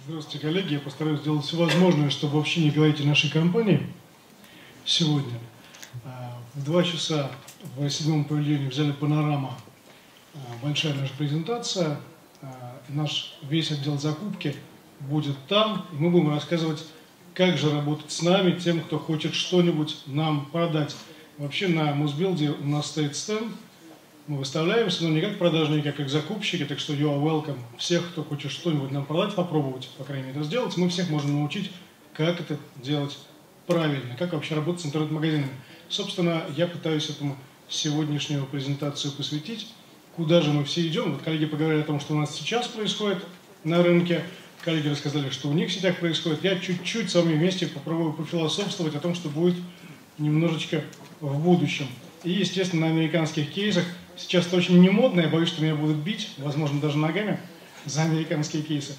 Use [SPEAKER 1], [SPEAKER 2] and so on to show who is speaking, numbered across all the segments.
[SPEAKER 1] Здравствуйте, коллеги. Я постараюсь сделать все возможное, чтобы вообще не говорить о нашей компании сегодня. В 2 часа в 7-м павильоне в зале «Панорама» большая наша презентация. Наш весь отдел закупки будет там, и мы будем рассказывать, как же работать с нами, тем, кто хочет что-нибудь нам продать. Вообще на Мосбилде у нас стоит стенд. Мы выставляемся, но не как продажники, а как закупщики, так что you are welcome. Всех, кто хочет что-нибудь нам продать, попробовать, по крайней мере, это сделать, мы всех можем научить, как это делать правильно, как вообще работать с интернет-магазинами. Собственно, я пытаюсь этому сегодняшнюю презентацию посвятить. Куда же мы все идем? Вот коллеги поговорили о том, что у нас сейчас происходит на рынке. Коллеги рассказали, что у них в сетях происходит. Я чуть-чуть с вами вместе попробую пофилософствовать о том, что будет немножечко в будущем. И, естественно, на американских кейсах. Сейчас это очень не модно, я боюсь, что меня будут бить, возможно, даже ногами за американские кейсы,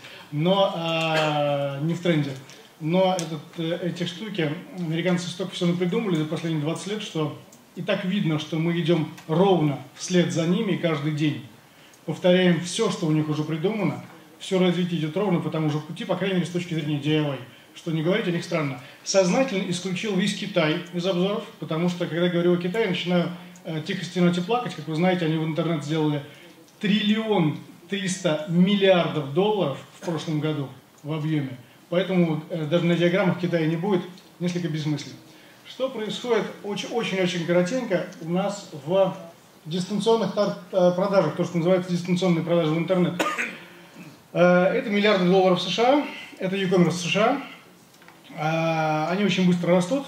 [SPEAKER 1] но не в тренде. Но эти штуки, американцы столько всего придумали за последние 20 лет, что и так видно, что мы идем ровно вслед за ними каждый день. Повторяем все, что у них уже придумано, все развитие идет ровно по тому же пути, по крайней мере, с точки зрения DIY. Что не говорить о них странно. Сознательно исключил весь Китай из обзоров, потому что, когда говорю о Китае, начинаю тихо стенать и плакать. Как вы знаете, они в интернет сделали 1 300 миллиардов долларов в прошлом году в объеме. Поэтому даже на диаграммах Китая не будет, несколько бессмысленно. Что происходит очень-очень коротенько у нас в дистанционных продажах, то, что называется дистанционные продажи в интернет. Это миллиарды долларов США, это e-commerce США. Они очень быстро растут.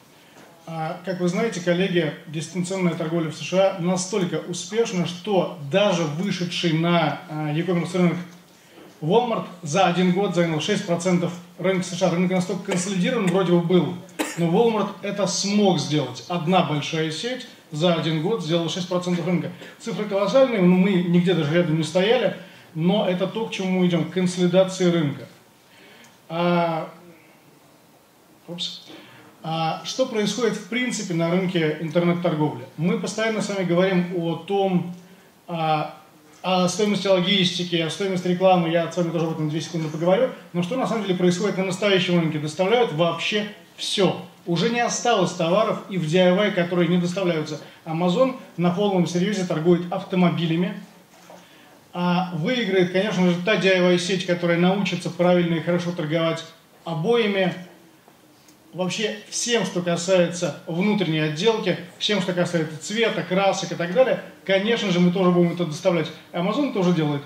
[SPEAKER 1] Как вы знаете, коллеги, дистанционная торговля в США настолько успешна, что даже вышедший на e-commerce рынок Walmart за 1 год занял 6% рынка США. Рынок настолько консолидирован вроде бы был, но Walmart это смог сделать. Одна большая сеть за 1 год сделала 6% рынка. Цифры колоссальные, мы нигде даже рядом не стояли, но это то, к чему мы идем, к консолидации рынка. Что происходит в принципе на рынке интернет-торговли? Мы постоянно с вами говорим о том, о стоимости логистики, о стоимости рекламы, я с вами тоже об этом 2 секунды поговорю, но что на самом деле происходит на настоящем рынке? Доставляют вообще все. Уже не осталось товаров и в DIY, которые не доставляются. Amazon на полном серьезе торгует автомобилями. Выиграет, конечно же, та DIY-сеть, которая научится правильно и хорошо торговать обоями, вообще всем, что касается внутренней отделки, всем, что касается цвета, красок и так далее, конечно же, мы тоже будем это доставлять. Amazon тоже делает.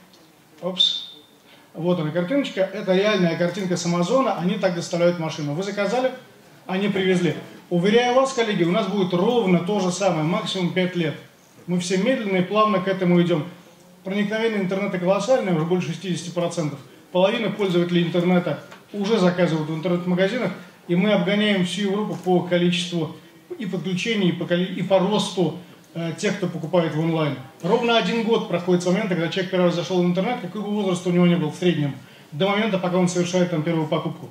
[SPEAKER 1] Вот она картиночка. Это реальная картинка с Амазона. Они так доставляют машину. Вы заказали, они привезли. Уверяю вас, коллеги, у нас будет ровно то же самое, максимум 5 лет. Мы все медленно и плавно к этому идем. Проникновение интернета колоссальное, уже больше 60%. Половина пользователей интернета уже заказывают в интернет-магазинах. И мы обгоняем всю Европу по количеству и подключений, и по росту тех, кто покупает в онлайн. Ровно 1 год проходит с момента, когда человек первый раз зашел в интернет, какой бы возраст у него ни был в среднем, до момента, пока он совершает там первую покупку.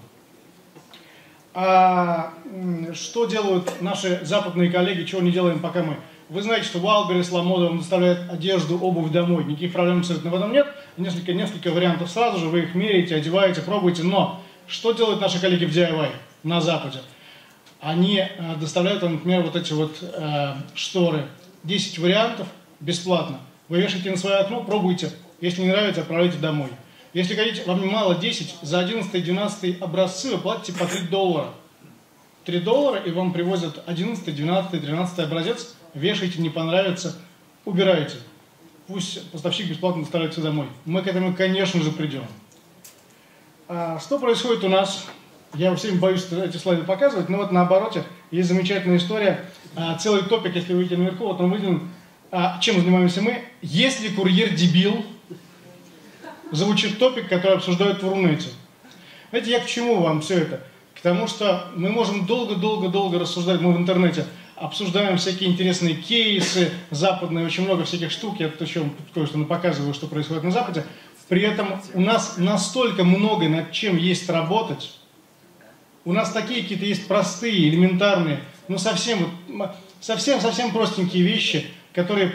[SPEAKER 1] Что делают наши западные коллеги, чего не делаем пока мы? Вы знаете, что Wildberries, LaModa доставляют одежду, обувь домой. Никаких проблем абсолютно в этом нет. Несколько вариантов сразу же, вы их меряете, одеваете, пробуете. Но что делают наши коллеги в DIY? На Западе. Они доставляют, например, вот эти вот шторы. 10 вариантов бесплатно. Вы вешаете на свое окно, пробуйте. Если не нравится, отправляйте домой. Если хотите, вам не мало 10, за 11 и 12 образцы вы платите по $3. $3, и вам привозят 11, 12, 13 образец. Вешаете, не понравится, убираете. Пусть поставщик бесплатно доставляет все домой. Мы к этому, конечно же, придем. Что происходит у нас? Я всем боюсь эти слайды показывать, но вот на обороте есть замечательная история. Целый топик, если вы видите наверху, вот он выделен. Чем занимаемся мы? Если курьер дебил, звучит топик, который обсуждают в Рунете. Знаете, я к чему вам все это? К тому, что мы можем долго рассуждать, мы в интернете обсуждаем всякие интересные кейсы западные, очень много всяких штук, я тут еще кое-что показываю, что происходит на Западе. При этом у нас настолько много над чем есть работать. У нас такие какие-то есть простые, элементарные, но совсем простенькие вещи, которые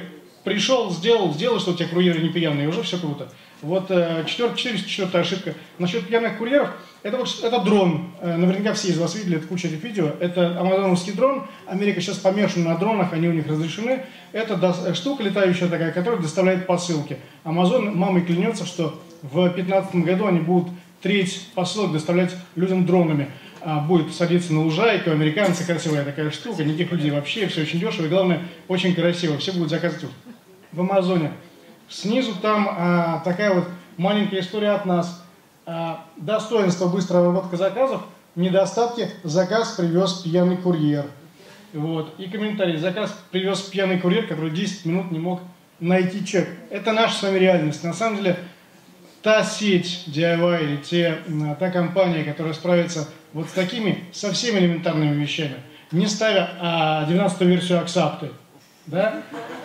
[SPEAKER 1] пришел, сделал, что у тебя курьеры не пьяные, уже все круто. Вот 404-я ошибка. Насчет пьяных курьеров, это дрон. Наверняка все из вас видели кучу этих видео. Это амазоновский дрон. Америка сейчас помешана на дронах, они у них разрешены. Это штука летающая такая, которая доставляет посылки. Амазон мамой клянется, что в 2015 году они будут треть посылок доставлять людям дронами. Будет садиться на лужайку, американцы, красивая такая штука, никаких людей вообще, все очень дешево и, главное, очень красиво. Все будут заказывать в Амазоне. Снизу там такая вот маленькая история от нас. Достоинство быстрой обработки заказов, недостатки: заказ привез пьяный курьер. Вот. И комментарий: заказ привез пьяный курьер, который 10 минут не мог найти чек. Это наша с вами реальность. На самом деле, та сеть DIY или та компания, которая справится вот с такими совсем элементарными вещами, не ставя 19-ю версию Аксапты, да?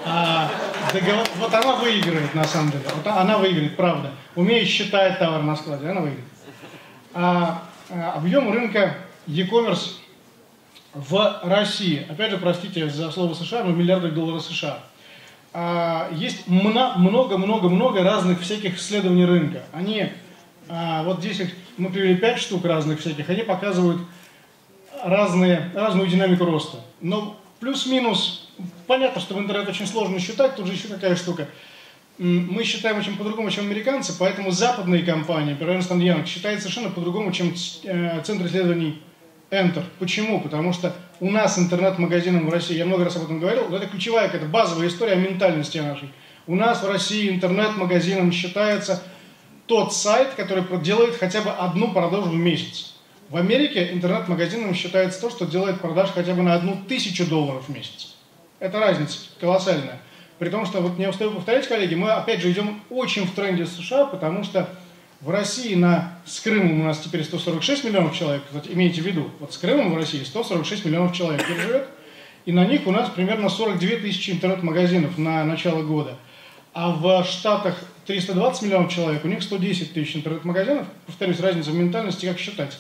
[SPEAKER 1] Вот она выиграет, на самом деле. Вот она выиграет, правда. Умеет считать товар на складе, она выиграет. Объем рынка e-commerce в России, опять же, простите за слово США, но миллиарды долларов США. Есть много разных всяких исследований рынка. Они, вот здесь мы привели 5 штук разных всяких, они показывают разную динамику роста. Но плюс-минус, понятно, что в интернет очень сложно считать, тут же еще какая штука. Мы считаем очень по-другому, чем американцы, поэтому западные компании, например, Ernst & Young, считают совершенно по-другому, чем Центр исследований Enter. Почему? Потому что у нас интернет-магазином в России, я много раз об этом говорил, это ключевая какая-то базовая история о ментальности нашей. У нас в России интернет-магазином считается тот сайт, который делает хотя бы одну продажу в месяц. В Америке интернет-магазином считается то, что делает продаж хотя бы на $1000 в месяц. Это разница колоссальная. При том, что, вот не устаю повторять, коллеги, мы опять же идем очень в тренде США, потому что в России с Крымом у нас теперь 146 миллионов человек. Кстати, имейте в виду, вот с Крымом в России 146 миллионов человек живет, и на них у нас примерно 42 тысячи интернет-магазинов на начало года. А в Штатах 320 миллионов человек, у них 110 тысяч интернет-магазинов. Повторюсь, разница в ментальности, как считать.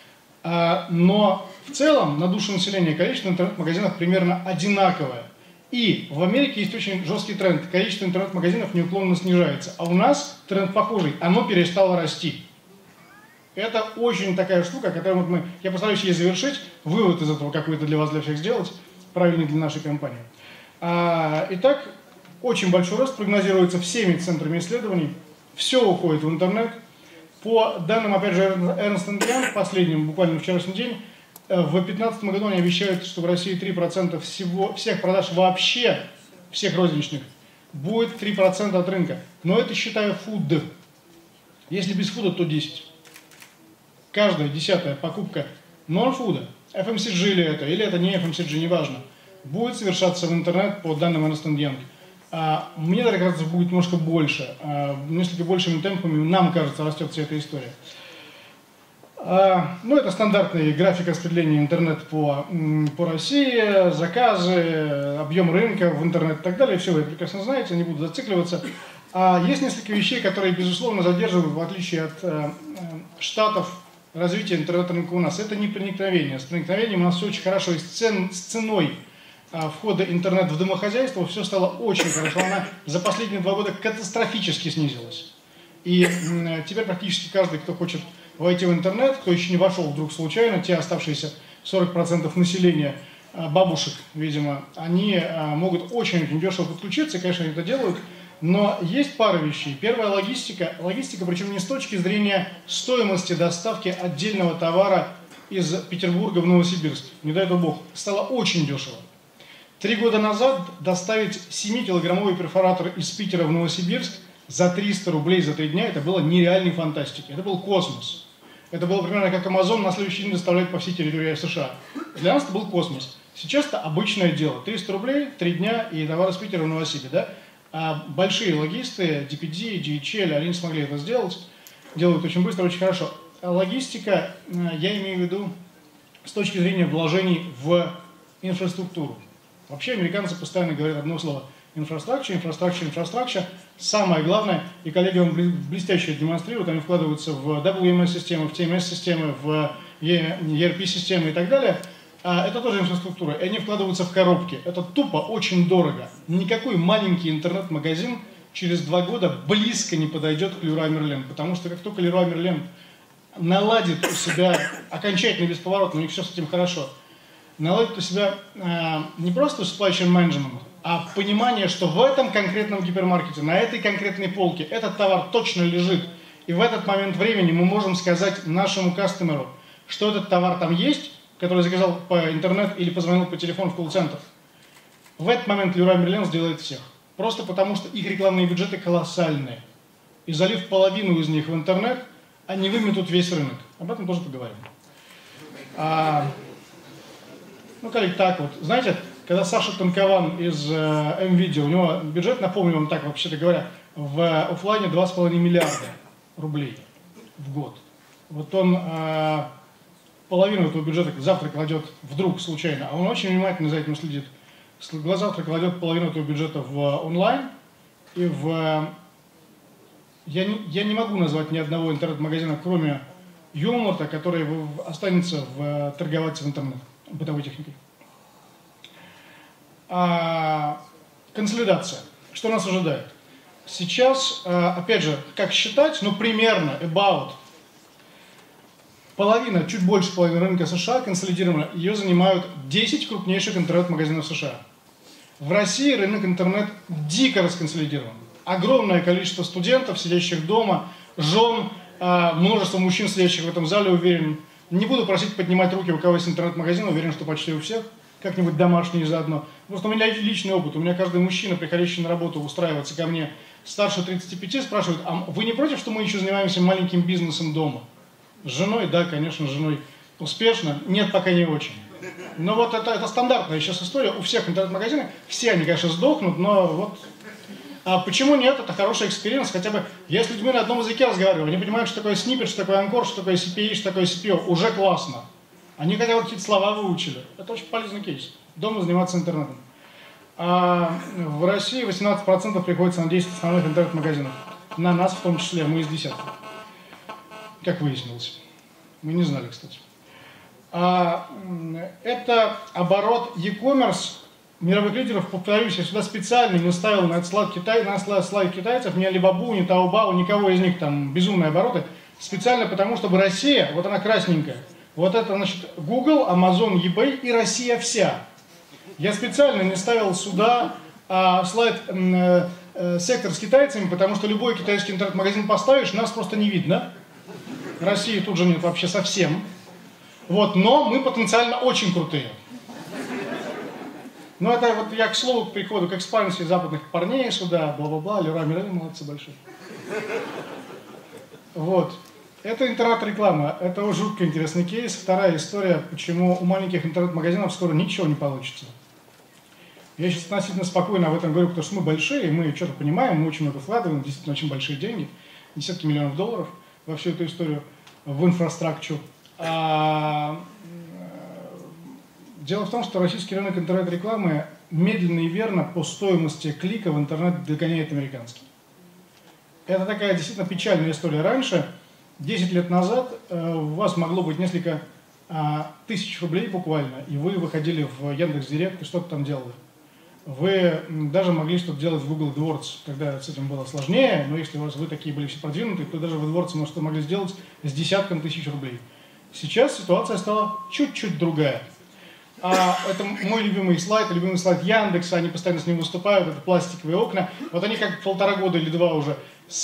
[SPEAKER 1] Но в целом на душу населения количество интернет-магазинов примерно одинаковое. И в Америке есть очень жесткий тренд. Количество интернет-магазинов неуклонно снижается. А у нас тренд похожий. Оно перестало расти. Это очень такая штука, которую я постараюсь ей завершить. Вывод из этого какой-то для вас, для всех сделать. Правильный для нашей компании. Итак, очень большой рост прогнозируется всеми центрами исследований. Все уходит в интернет. По данным, опять же, Ernst & Young, последним, буквально вчерашний день, в 2015 году они обещают, что в России 3% всех продаж вообще, всех розничных, будет 3% от рынка. Но это, считаю, фуд. Если без фуда, то 10%. Каждая 10-я покупка нон-фуда, FMCG или это не FMCG, неважно, будет совершаться в интернет по данным Ernst & Young. Мне так кажется, будет немножко больше. Несколько большими темпами, нам кажется, растет вся эта история. Это стандартный график распределения интернет по России, заказы, объем рынка в интернет и так далее. Все вы прекрасно знаете, не буду зацикливаться. Есть несколько вещей, которые, безусловно, задерживают, в отличие от Штатов, развитие интернет-рынка у нас. Это не проникновение. С проникновением у нас все очень хорошо. И с ценой входа интернет в домохозяйство все стало очень хорошо. Она за последние 2 года катастрофически снизилась. И теперь практически каждый, кто хочет войти в интернет, кто еще не вошел вдруг случайно, те оставшиеся 40% населения, бабушек, видимо, они могут очень дешево подключиться, и, конечно, они это делают. Но есть пара вещей. Первая — логистика. Логистика, причем не с точки зрения стоимости доставки отдельного товара из Петербурга в Новосибирск. Не дай бог. Стало очень дешево. 3 года назад доставить 7-килограммовый перфоратор из Питера в Новосибирск за 300 рублей за 3 дня — это было нереальной фантастикой. Это был космос. Это было примерно как Amazon на следующий день доставлять по всей территории США. Для нас это был космос. Сейчас это обычное дело. 300 рублей, 3 дня и товар из Питера в Новосибирск. Да? А большие логисты, DPD, DHL, они смогли это сделать. Делают очень быстро, очень хорошо. А логистика, я имею в виду с точки зрения вложений в инфраструктуру. Вообще американцы постоянно говорят одно слово: инфраструктура, инфраструктура, инфраструктура. Самое главное, и коллеги вам блестяще демонстрируют, они вкладываются в WMS-системы, в TMS-системы, в ERP-системы и так далее. это тоже инфраструктура, и они вкладываются в коробки. Это тупо очень дорого. Никакой маленький интернет-магазин через 2 года близко не подойдет к Leroy Merlin, потому что как только Leroy Merlin наладит у себя окончательно бесповоротно, у них все с этим хорошо, наладит у себя не просто supply chain management, а понимание, что в этом конкретном гипермаркете, на этой конкретной полке этот товар точно лежит, и в этот момент времени мы можем сказать нашему кастомеру, что этот товар там есть, который заказал по интернету или позвонил по телефону в колл-центр. В этот момент Leroy Merlin сделает всех. Просто потому, что их рекламные бюджеты колоссальные. И залив половину из них в интернет, они выметут весь рынок. Об этом тоже поговорим. Коллеги, так вот. Знаете, когда Саша Танкован из МВидео, у него бюджет, напомню вам так, вообще-то говоря, в офлайне 2,5 миллиарда рублей в год. Вот он половину этого бюджета завтра кладет вдруг случайно, а он очень внимательно за этим следит. Завтра кладет половину этого бюджета в онлайн и в... Я не могу назвать ни одного интернет-магазина, кроме Юлмарта, который останется торговаться в интернет бытовой техникой. Консолидация. Что нас ожидает? Сейчас, опять же, как считать, примерно, about, половина, чуть больше половины рынка США консолидирована, ее занимают 10 крупнейших интернет-магазинов США. В России рынок интернет дико расконсолидирован. Огромное количество студентов, сидящих дома, жен, множество мужчин, сидящих в этом зале, уверен. Не буду просить поднимать руки, у кого есть интернет-магазин, уверен, что почти у всех. Как-нибудь домашние заодно. Просто у меня личный опыт. У меня каждый мужчина, приходящий на работу, устраивается ко мне старше 35, спрашивает, а вы не против, что мы еще занимаемся маленьким бизнесом дома? С женой? Да, конечно, с женой. Успешно? Нет, пока не очень. Но вот это стандартная сейчас история. У всех интернет-магазинов, все они, конечно, сдохнут, но вот... А почему нет? Это хороший экспириенс. Хотя бы, я с людьми на одном языке разговариваю, они понимают, что такое сниппет, что такое анкор, что такое CPI, что такое CPO. Уже классно. Они хотя бы какие-то слова выучили. Это очень полезный кейс. Дома заниматься интернетом. А в России 18% приходится на 10 основных интернет-магазинов. На нас в том числе, мы из десятки. Как выяснилось. Мы не знали, кстати. Это оборот e-commerce мировых лидеров, повторюсь, я сюда специально не ставил на слайд китайцев, ни Alibaba, ни Taobao, никого из них там безумные обороты, специально потому, чтобы Россия, вот она красненькая, вот это, значит, Google, Amazon, eBay и Россия вся. Я специально не ставил сюда слайд сектор с китайцами, потому что любой китайский интернет-магазин поставишь, нас просто не видно. России тут же нет вообще совсем. Вот, но мы потенциально очень крутые. Но это вот я к слову к приходу, к экспансии западных парней сюда, бла-бла-бла, Leroy Merlin, молодцы большие. Вот. Это интернет-реклама. Это жутко интересный кейс. Вторая история, почему у маленьких интернет-магазинов скоро ничего не получится. Я сейчас относительно спокойно об этом говорю, потому что мы большие, мы что-то понимаем, мы очень много вкладываем, действительно очень большие деньги, десятки миллионов долларов во всю эту историю, в инфраструктуру. Дело в том, что российский рынок интернет-рекламы медленно и верно по стоимости клика в интернет догоняет американский. Это такая действительно печальная история. Раньше, 10 лет назад, у вас могло быть несколько тысяч рублей буквально, и вы выходили в Яндекс.Директ и что-то там делали. Вы даже могли что-то делать в Google AdWords, когда с этим было сложнее, но если вы такие были все продвинутые, то даже в AdWords мы что-то могли сделать с десятком тысяч рублей. Сейчас ситуация стала чуть-чуть другая. Это мой любимый слайд Яндекса, они постоянно с ним выступают, это пластиковые окна. Вот они как 1,5 года или 2 уже.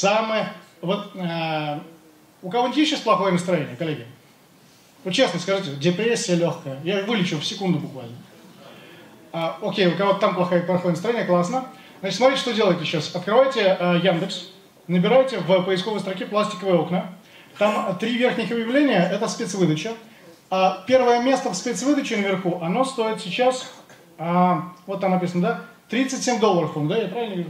[SPEAKER 1] У кого-нибудь есть сейчас плохое настроение, коллеги? Вот честно скажите, депрессия легкая. Я вылечу в секунду буквально. Окей, у кого-то там плохое настроение, классно. Значит, смотрите, что делаете сейчас. Открывайте Яндекс, набирайте в поисковой строке пластиковые окна. Там 3 верхних объявления, это спецвыдача. Первое место в спецвыдаче наверху, оно стоит сейчас, вот там написано, да, $37, по-моему, да, я правильно вижу?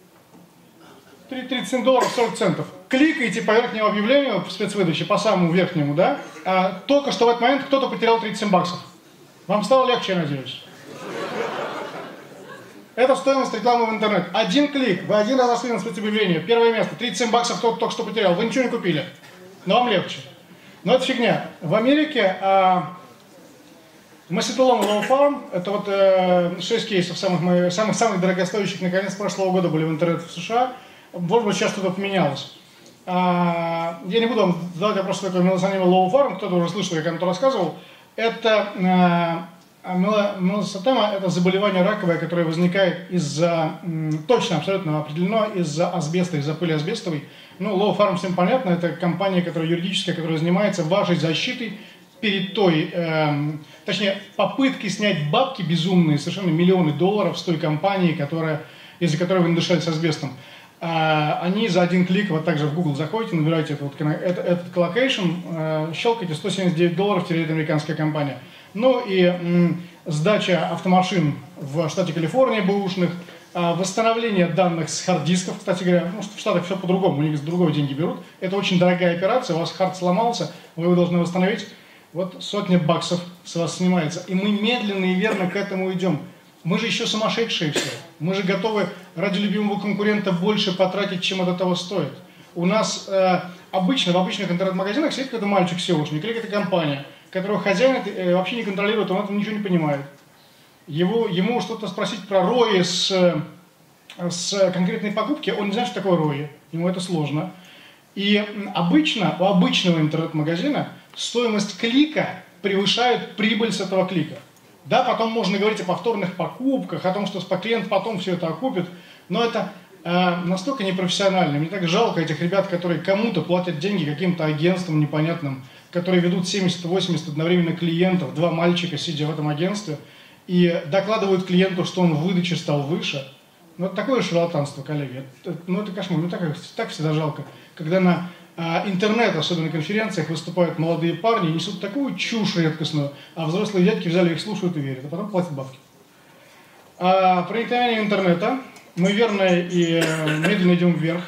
[SPEAKER 1] $37 40 центов. Кликайте по верхнему объявлению в спецвыдаче, по самому верхнему, да, только что в этот момент кто-то потерял $37. Вам стало легче, я надеюсь. Это стоимость рекламы в интернет. 1 клик, вы 1 раз зашли на спецобъявление, первое место, $37 кто-то только что потерял, вы ничего не купили, но вам легче. Но это фигня. В Америке Macitolom и Low Farm – это вот 6 кейсов самых дорогостоящих, наконец, прошлого года были в интернете в США. Может быть, сейчас что-то поменялось. Я не буду вам задавать вопрос, что такое меланосомия Low Farm, кто-то уже слышал, я кому-то рассказывал. Это меланосомия – это заболевание раковое, которое возникает из-за, точно, абсолютно определено, из-за асбеста, из-за пыли асбестовой. Ну, Low Farm, всем понятно, это компания, которая юридическая, которая занимается вашей защитой перед той, точнее, попыткой снять бабки безумные, совершенно миллионы долларов с той компании, из-за которой вы надышали с асбестом. Они за один клик, вот также в Google заходите, набираете этот коллокейшн, щелкаете, $179, теряет американская компания. Ну и сдача автомашин в штате Калифорния бэушных, восстановление данных с хард-дисков, кстати говоря, ну, в Штатах все по-другому, у них с другого деньги берут. Это очень дорогая операция, у вас хард сломался, вы его должны восстановить, вот $100 с вас снимается. И мы медленно и верно к этому идем. Мы же еще сумасшедшие все. Мы же готовы ради любимого конкурента больше потратить, чем это того стоит. У нас обычно в обычных интернет-магазинах сидит какой-то мальчик-сеошник или какая-то компания, которого хозяин вообще не контролирует, он этого ничего не понимает. Ему что-то спросить про ROI с конкретной покупки, он не знает, что такое ROI, ему это сложно. И обычно у обычного интернет-магазина стоимость клика превышает прибыль с этого клика. Да, потом можно говорить о повторных покупках, о том, что клиент потом все это окупит, но это настолько непрофессионально. Мне так жалко этих ребят, которые кому-то платят деньги, каким-то агентствам непонятным, которые ведут 70-80 одновременно клиентов, 2 мальчика, сидя в этом агентстве, и докладывают клиенту, что он в выдаче стал выше. Ну, это такое шарлатанство, коллеги. Это кошмар. Мне так всегда жалко. Когда на интернет, особенно на конференциях, выступают молодые парни, несут такую чушь редкостную, а взрослые дядьки взяли их, слушают и верят, а потом платят бабки. Проникновение интернета. Мы верно и медленно идем вверх.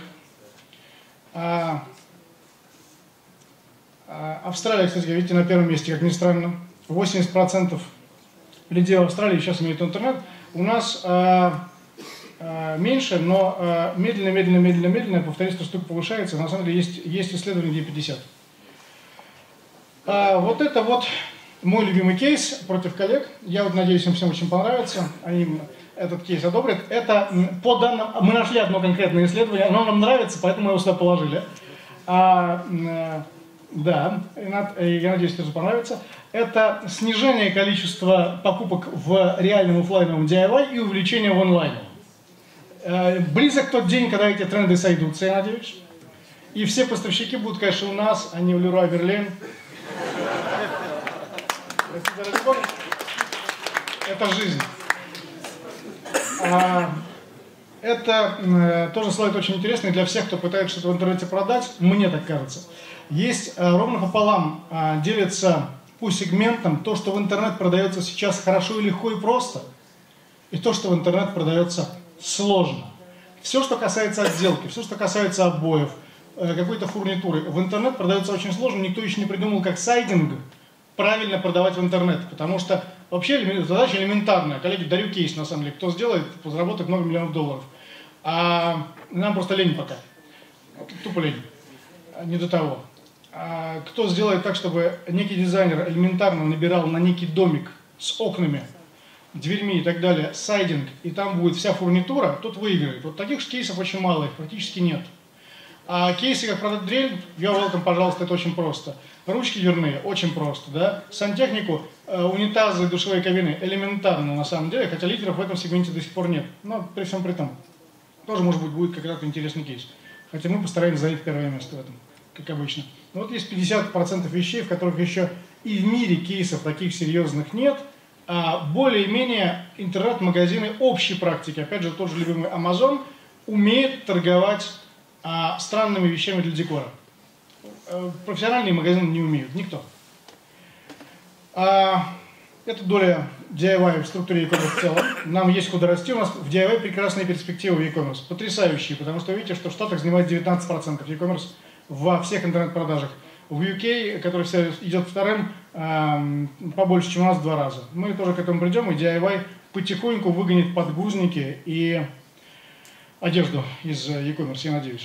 [SPEAKER 1] Австралия, кстати, видите, на первом месте, как ни странно. 80% людей в Австралии сейчас имеют интернет. У нас меньше, но медленно, повторюсь, эта штука повышается. На самом деле есть исследования, где 50. Вот это вот мой любимый кейс против коллег. Я вот надеюсь, им всем очень понравится. Они этот кейс одобрят. Это по данным, мы нашли одно конкретное исследование, оно нам нравится, поэтому мы его сюда положили. Да, я надеюсь, тоже понравится. Это снижение количества покупок в реальном офлайновом DIY и увеличение в онлайне. Близок тот день, когда эти тренды сойдутся, я надеюсь. И все поставщики будут, конечно, у нас, а не в Леруа Мерлен. Это жизнь. Это тоже слайд очень интересный для всех, кто пытается что-то в интернете продать, мне так кажется. Есть ровно пополам, делится по сегментам то, что в интернет продается сейчас хорошо и легко и просто, и то, что в интернет продается сложно. Все, что касается отделки, все, что касается обоев, какой-то фурнитуры, в интернет продается очень сложно, никто еще не придумал, как сайдинг правильно продавать в интернет, потому что вообще задача элементарная. Коллеги, дарю кейс, на самом деле, кто сделает, заработает много миллионов долларов. А нам просто лень пока. Тупо лень. Не до того. Кто сделает так, чтобы некий дизайнер элементарно набирал на некий домик с окнами, дверьми и так далее, сайдинг, и там будет вся фурнитура, тот выиграет. Вот таких кейсов очень мало, их практически нет. А кейсы, как продать дрель, you're welcome, пожалуйста, это очень просто. Ручки дверные, очень просто, да. Сантехнику, унитазы, душевые кабины, элементарно на самом деле, хотя лидеров в этом сегменте до сих пор нет. Но при всем при том, тоже, может быть, будет когда-то интересный кейс. Хотя мы постараемся занять первое место в этом, как обычно. Но вот есть 50% вещей, в которых еще и в мире кейсов таких серьезных нет, а более-менее интернет-магазины общей практики, опять же, тот же любимый Amazon, умеет торговать странными вещами для декора. Профессиональные магазины не умеют, никто. Это доля DIY в структуре e-commerce в целом. Нам есть куда расти, у нас в DIY прекрасные перспективы в e-commerce, потрясающие, потому что видите, что в Штатах занимает 19% e-commerce во всех интернет-продажах. В UK, который идет вторым, побольше, чем у нас в 2 раза. Мы тоже к этому придем, и DIY потихоньку выгонит подгузники и одежду из e-commerce, я надеюсь.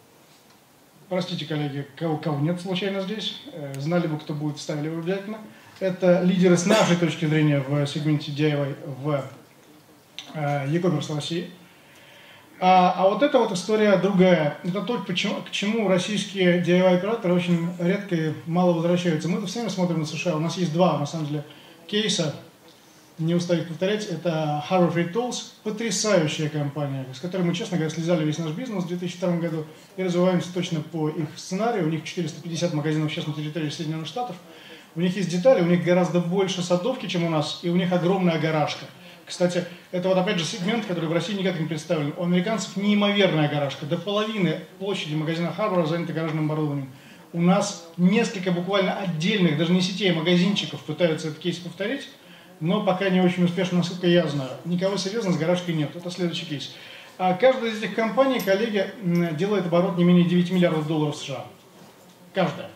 [SPEAKER 1] Простите, коллеги, кого нет случайно здесь. Знали бы, кто будет, вставили бы обязательно. Это лидеры с нашей точки зрения в сегменте DIY в e-commerce России. А вот эта вот история другая. Это то, к чему российские DIY-операторы очень редко и мало возвращаются. Мы-то все время смотрим на США. У нас есть два, на самом деле, кейса, не устаю их повторять. Это Harbor Freight Tools, потрясающая компания, с которой мы, честно говоря, слезали весь наш бизнес в 2002 году и развиваемся точно по их сценарию. У них 450 магазинов сейчас на территории Соединенных Штатов. У них есть детали, у них гораздо больше садовки, чем у нас, и у них огромная гаражка. Кстати, это вот опять же сегмент, который в России никак не представлен. У американцев неимоверная гаражка. До половины площади магазина Harbor занята гаражным оборудованием. У нас несколько буквально отдельных, даже не сетей, а магазинчиков пытаются этот кейс повторить, но пока не очень успешно, насколько я знаю. Никого серьезно с гаражкой нет. Это следующий кейс. А каждая из этих компаний, коллеги, делает оборот не менее 9 миллиардов долларов США. Каждая.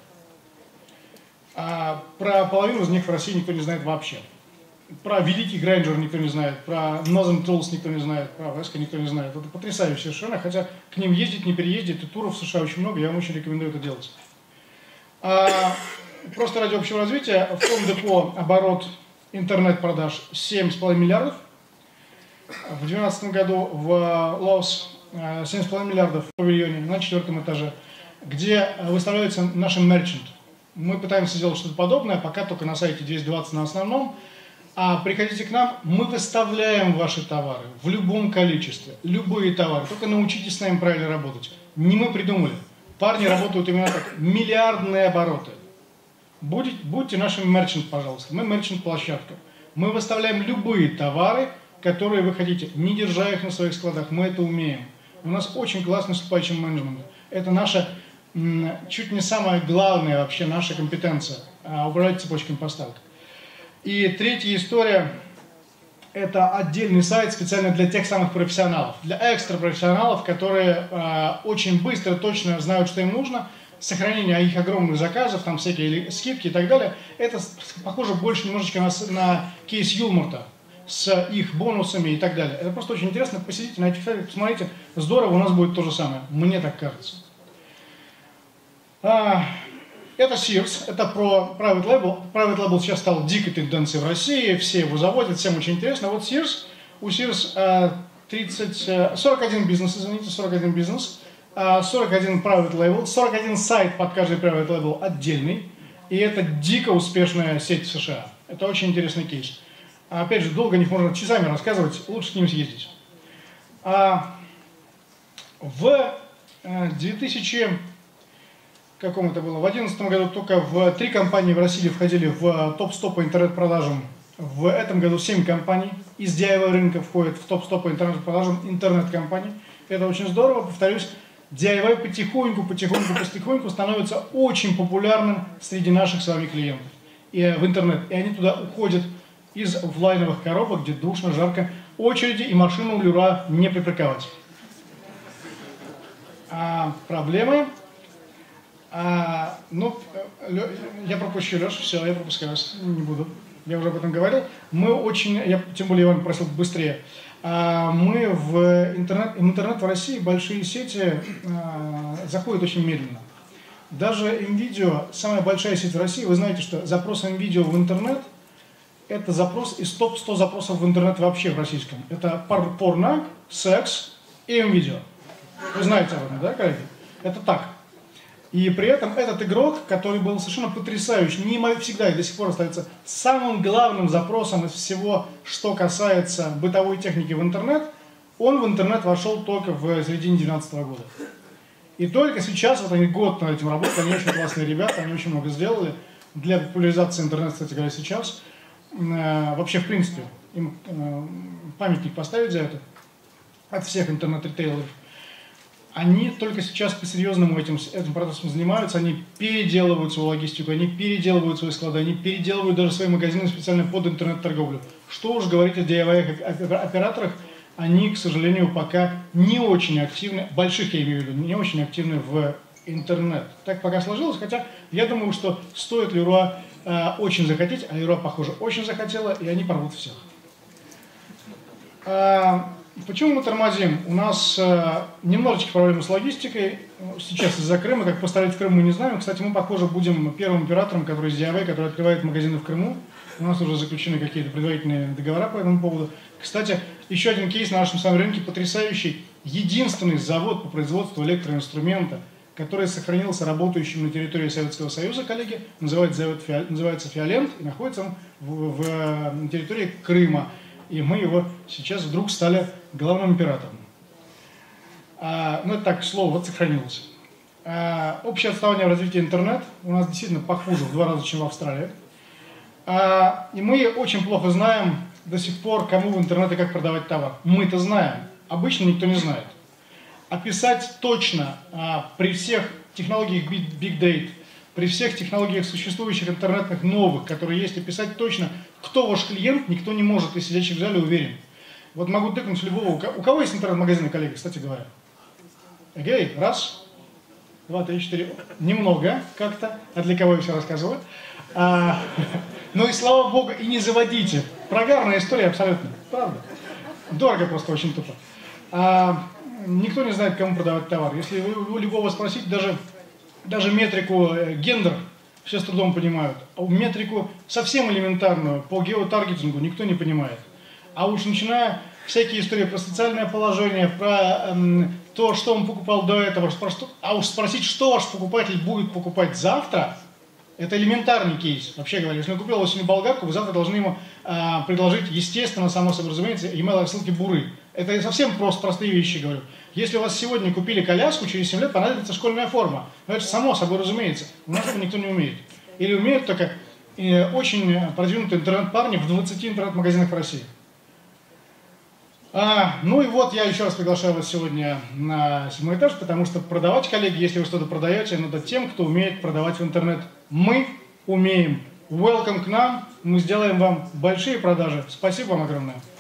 [SPEAKER 1] А про половину из них в России никто не знает вообще. Про Великий Грайнджер никто не знает, про Northern Tools никто не знает, про Веска никто не знает. Это потрясающе совершенно, хотя к ним ездить, не переездить, и туров в США очень много, я вам очень рекомендую это делать. Просто ради общего развития, в Home Depot оборот интернет-продаж 7,5 миллиардов. В 2012 году в Lowe's 7,5 миллиардов в павильоне на 4-м этаже, где выставляется наш мерчант. Мы пытаемся сделать что-то подобное, пока только на сайте 220 на основном. А приходите к нам, мы выставляем ваши товары в любом количестве, любые товары. Только научитесь с нами правильно работать. Не мы придумали. Парни работают именно так. Миллиардные обороты. Будьте нашим мерчант, пожалуйста. Мы мерчант-площадка. Мы выставляем любые товары, которые вы хотите, не держа их на своих складах. Мы это умеем. У нас очень классный supply chain management. Это наша, чуть не самая главная вообще наша компетенция. Управлять цепочками поставок. И третья история – это отдельный сайт специально для тех самых профессионалов, для экстра-профессионалов, которые очень быстро, точно знают, что им нужно, сохранение их огромных заказов, там всякие скидки и так далее. Это похоже больше немножечко на кейс Юлмарта с их бонусами и так далее. Это просто очень интересно. Посидите на этих сайтах, посмотрите. Здорово, у нас будет то же самое. Мне так кажется. Это Sears, это про Private Label. Private Label сейчас стал дикой тенденцией в России, все его заводят, всем очень интересно. Вот Sears, у Sears 41 бизнес, 41 бизнес, 41 Private Label, 41 сайт под каждый Private Label отдельный. И это дико успешная сеть в США. Это очень интересный кейс. Опять же, долго о них можно часами рассказывать, лучше с ним съездить. В 2000... каком это было? В 2011 году только в 3 компании в России входили в топ-100 по интернет-продажам. В этом году 7 компаний из DIY рынка входят в топ-100 по интернет-продажам интернет-компаний. Это очень здорово. Повторюсь, DIY потихоньку становится очень популярным среди наших с вами клиентов и в интернет. И они туда уходят из офлайновых коробок, где душно, жарко, очереди и машину Люра не припарковать. Проблемы... я пропущу, Леша, все, я пропускаю вас, не буду. Я уже об этом говорил. Тем более я вам просил быстрее. Мы в интернет в России, большие сети заходят очень медленно. Даже NVIDIA, самая большая сеть в России, вы знаете, что запрос NVIDIA в интернет – это запрос из топ-100 запросов в интернет вообще в российском. Это порно, секс и NVIDIA. Вы знаете об этом, да, коллеги? Это так. И при этом этот игрок, который был совершенно потрясающий, не всегда и до сих пор остается самым главным запросом из всего, что касается бытовой техники в интернет, он в интернет вошел только в середине 2019 года. И только сейчас, вот они год над этим работают, они очень классные ребята, они очень много сделали для популяризации интернета, кстати говоря, сейчас. Вообще, в принципе, им памятник поставить за это от всех интернет-ритейлеров. Они только сейчас по-серьезному этим процессом занимаются, они переделывают свою логистику, они переделывают свои склады, они переделывают даже свои магазины специально под интернет-торговлю. Что уж говорить о DIY-операторах, они, к сожалению, пока не очень активны, больших я имею в виду, не очень активны в интернет. Так пока сложилось, хотя я думаю, что стоит Leroy очень захотеть, а Leroy, похоже, очень захотела, и они порвут всех. Почему мы тормозим? У нас немножечко проблемы с логистикой. Сейчас из-за Крыма, как поставить в Крым, мы не знаем. Кстати, мы, похоже, будем первым оператором, который из DIY, который открывает магазины в Крыму. У нас уже заключены какие-то предварительные договора по этому поводу. Кстати, еще один кейс на нашем с вами рынке потрясающий. Единственный завод по производству электроинструмента, который сохранился работающим на территории Советского Союза, коллеги, называется «Фиолент», и находится он на территории Крыма. И мы его сейчас вдруг стали главным оператором. Ну, это так, к слову, вот сохранилось. Общее отставание в развитии интернета у нас действительно похуже в 2 раза, чем в Австралии. И мы очень плохо знаем до сих пор, кому в интернете как продавать товар. Мы-то знаем, обычно никто не знает. Описать точно при всех технологиях Big Data, при всех технологиях существующих интернетных новых, которые есть, описать точно, кто ваш клиент, никто не может, и сидящий в зале уверен. Вот могу тыкнуть любого. У кого есть интернет-магазины, коллеги, кстати говоря? Окей, 1, 2, 3, 4. Немного как-то. А для кого я все рассказываю? Ну и слава богу, и не заводите. Прогарная история абсолютно. Правда. Дорого просто, очень тупо. Никто не знает, кому продавать товар. Если вы у любого спросите, даже метрику гендер все с трудом понимают. А метрику совсем элементарную по геотаргетингу никто не понимает. А уж начиная всякие истории про социальное положение, про то, что он покупал до этого, а уж спросить, что ваш покупатель будет покупать завтра, это элементарный кейс. Вообще говоря, если он купил осенью болгарку, вы завтра должны ему предложить, естественно, само собой разумеется, email ссылки буры. Это я совсем простые вещи говорю. Если у вас сегодня купили коляску, через 7 лет понадобится школьная форма. Но это само собой разумеется. У нас этого никто не умеет. Или умеют только очень продвинутые интернет-парни в 20 интернет-магазинах в России. Ну и вот я еще раз приглашаю вас сегодня на 7-й этаж, потому что продавать, коллеги, если вы что-то продаете, надо тем, кто умеет продавать в интернет. Мы умеем. Welcome к нам. Мы сделаем вам большие продажи. Спасибо вам огромное.